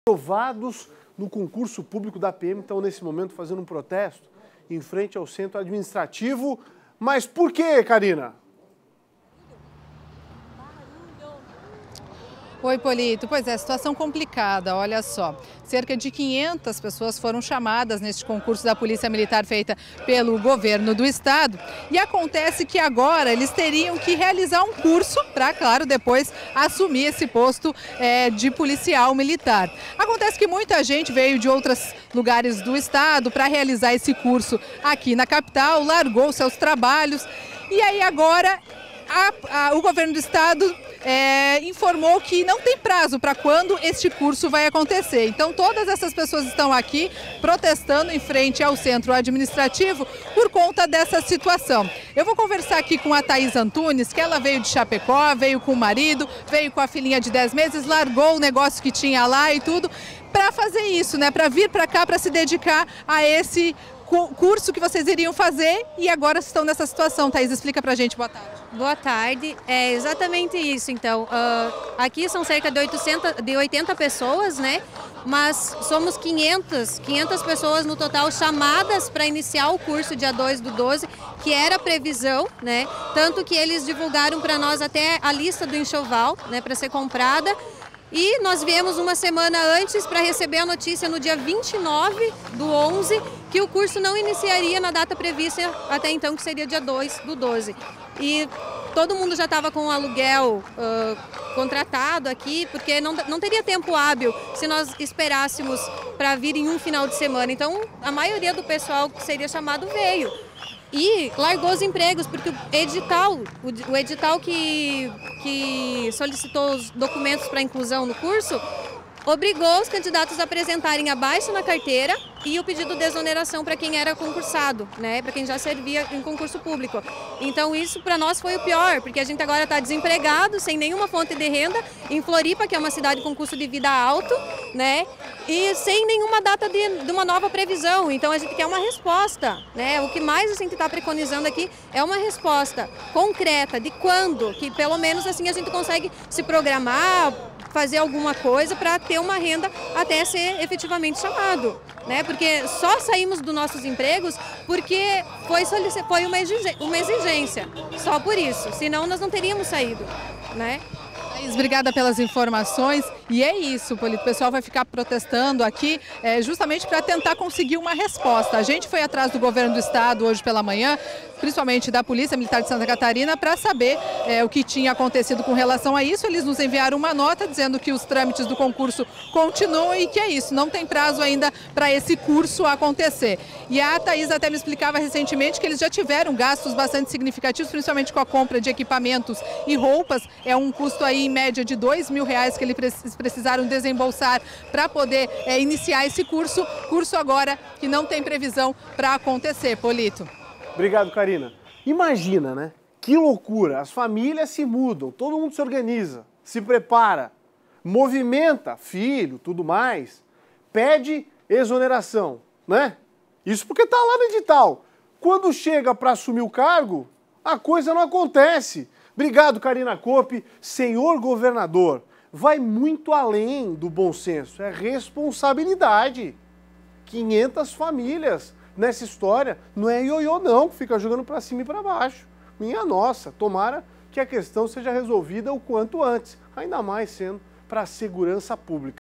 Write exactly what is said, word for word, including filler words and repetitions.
Aprovados no concurso público da P M estão, nesse momento, fazendo um protesto em frente ao centro administrativo. Mas por quê, Karina? Oi, Polito. Pois é, situação complicada, olha só. Cerca de quinhentas pessoas foram chamadas neste concurso da Polícia Militar feita pelo governo do estado. E acontece que agora eles teriam que realizar um curso para, claro, depois assumir esse posto é, de policial militar. Acontece que muita gente veio de outros lugares do estado para realizar esse curso aqui na capital, largou seus trabalhos e aí agora a, a, o governo do estado É, informou que não tem prazo para quando este curso vai acontecer. Então todas essas pessoas estão aqui protestando em frente ao centro administrativo por conta dessa situação. Eu vou conversar aqui com a Thaís Antunes, que ela veio de Chapecó, veio com o marido, veio com a filhinha de dez meses, largou o negócio que tinha lá e tudo para fazer isso, né? Para vir para cá, para se dedicar a esse curso que vocês iriam fazer e agora estão nessa situação. Thaís, explica pra gente. Boa tarde. Boa tarde. É exatamente isso, então. Uh, aqui são cerca de, oitocentas, de oitenta pessoas, né? Mas somos quinhentas, quinhentas pessoas no total chamadas para iniciar o curso dia dois do doze, que era a previsão, né? Tanto que eles divulgaram para nós até a lista do enxoval, né, para ser comprada. E nós viemos uma semana antes para receber a notícia no dia vinte e nove do onze que o curso não iniciaria na data prevista até então, que seria dia dois do doze. E todo mundo já estava com o aluguel uh, contratado aqui, porque não, não teria tempo hábil se nós esperássemos para vir em um final de semana. Então, a maioria do pessoal que seria chamado veio. E largou os empregos, porque o edital, o edital que, que solicitou os documentos para inclusão no curso, obrigou os candidatos a apresentarem a baixa na carteira e o pedido de exoneração para quem era concursado, né, para quem já servia em concurso público. Então isso para nós foi o pior, porque a gente agora está desempregado, sem nenhuma fonte de renda, em Floripa, que é uma cidade com custo de vida alto, né, e sem nenhuma data de, de uma nova previsão. Então a gente quer uma resposta, né? O que mais a gente está preconizando aqui é uma resposta concreta de quando, que pelo menos assim a gente consegue se programar, fazer alguma coisa para ter uma renda até ser efetivamente chamado, né? Porque só saímos dos nossos empregos porque foi, foi uma, uma exigência, só por isso, senão nós não teríamos saído, né? Obrigada pelas informações. E é isso, Polito. O pessoal vai ficar protestando aqui é, justamente para tentar conseguir uma resposta. A gente foi atrás do governo do estado hoje pela manhã, principalmente da Polícia Militar de Santa Catarina, para saber é, o que tinha acontecido com relação a isso. Eles nos enviaram uma nota dizendo que os trâmites do concurso continuam e que é isso, não tem prazo ainda para esse curso acontecer. E a Thaís até me explicava recentemente que eles já tiveram gastos bastante significativos, principalmente com a compra de equipamentos e roupas. É um custo aí em média de dois mil reais que eles precisaram desembolsar para poder é, iniciar esse curso. Curso agora que não tem previsão para acontecer, Polito. Obrigado, Karina. Imagina, né? Que loucura. As famílias se mudam, todo mundo se organiza, se prepara, movimenta, filho, tudo mais, pede exoneração, né? Isso porque tá lá no edital. Quando chega para assumir o cargo, a coisa não acontece. Obrigado, Karina Kopp. Senhor governador, vai muito além do bom senso, é responsabilidade. quinhentas famílias nessa história, não é ioiô não, que fica jogando para cima e para baixo. Minha nossa, tomara que a questão seja resolvida o quanto antes, ainda mais sendo para a segurança pública.